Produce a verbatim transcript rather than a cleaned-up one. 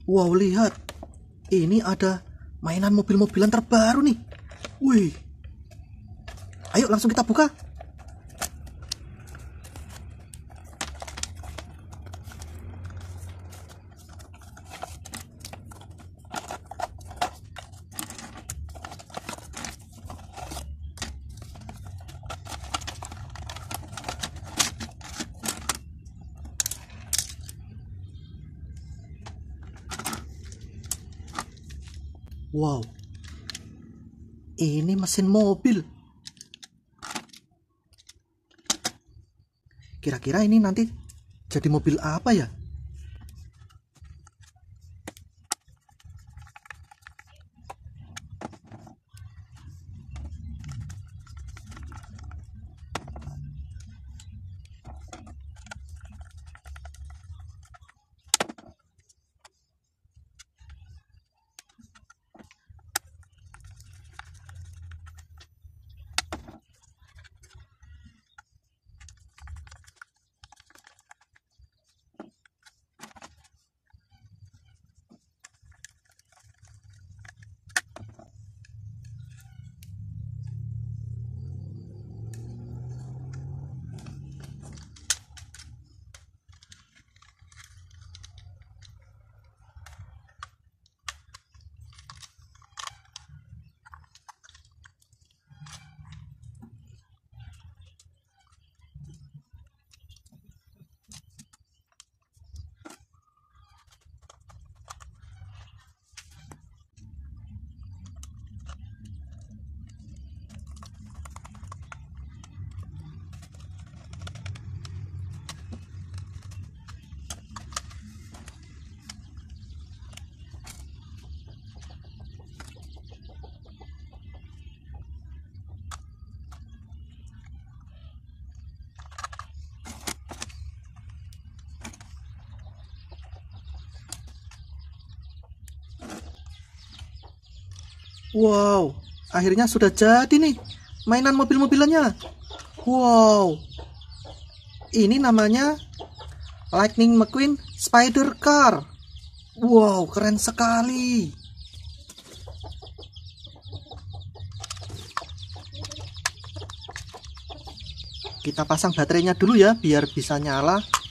Wow, lihat. Ini ada mainan mobil-mobilan terbaru nih. Wih. Ayo langsung kita buka. Wow, ini mesin mobil. Kira-kira ini nanti jadi mobil apa ya? Wow, akhirnya sudah jadi nih mainan mobil-mobilannya. Wow, ini namanya Lightning McQueen Spider Car. Wow, keren sekali. Kita pasang baterainya dulu ya, biar bisa nyala.